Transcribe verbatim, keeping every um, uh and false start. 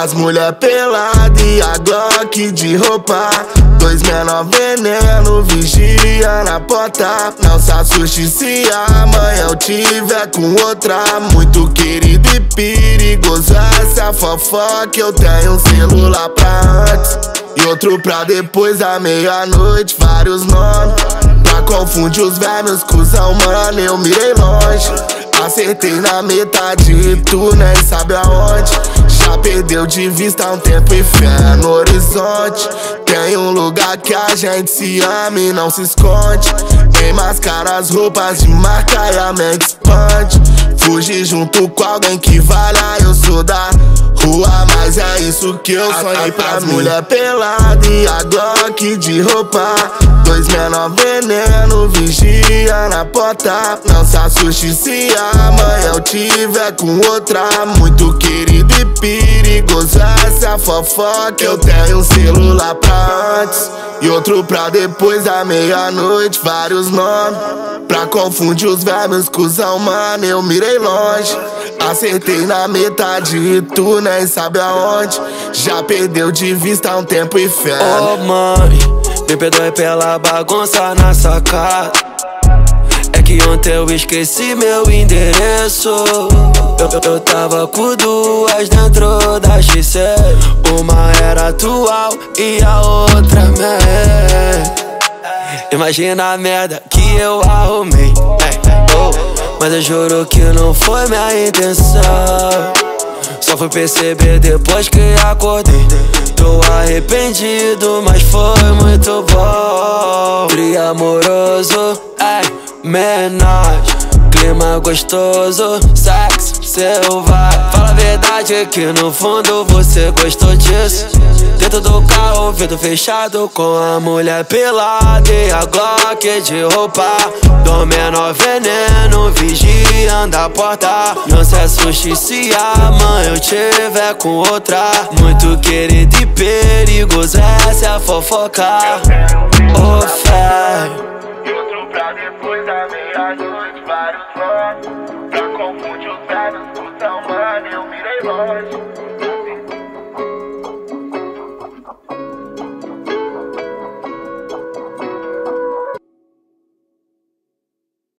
pras mulher pelada e a glock de roupa. Dois menor, veneno, vigia na porta. Não se assuste se amanhã eu tiver com outra. Muito querido e perigoso, essa é fofoca. Eu tenho um celular pra antes e outro pra depois da meia-noite. Vários nomes pra confundir os velhos cuzão, mano, eu mirei longe. Acertei na metade, tu nem sabe aonde. Já perdeu de vista um tempo e fé no horizonte. Tem um lugar que a gente se ama e não se esconde. Enmascara as roupas de marca e a mente expande. Fugi junto com alguém que valha, eu sou da rua, mas é isso que eu sonhei pra mim. Mulher pelada e a glock de roupa. Dois menor, veneno, vigia na porta. Não se assuste se amanhã eu tiver com outra. Muito querido e perigoso, essa é a fofoca. Eu tenho um celular pra antes e outro pra depois da meia-noite. Vários nomes pra confundir os velhos cuzão, mano, eu mirei longe. Acertei na metade e tu nem sabe aonde. Já perdeu de vista um tempo e fé. Oh mãe, me perdoe pela bagunça na sacada. É que ontem eu esqueci meu endereço. Eu, eu, eu tava com duas dentro da X C. Uma era atual e a outra minha. Imagina a merda que eu arrumei, oh, mas eu juro que não foi minha intenção. Só fui perceber depois que acordei. Tô arrependido, mas foi muito bom. Trio amoroso, ai, menor. Clima gostoso, sexo selvagem. Fala a verdade que no fundo você gostou disso. Dentro do carro, vidro fechado com a mulher pelada e a glock de roupa. Do menor, veneno, vigiando a porta. Não se assuste se amanhã eu tiver com outra. Muito querido e perigoso, essa é a fofoca. Oh fé, e outro pra depois da meia-noite. Vários votos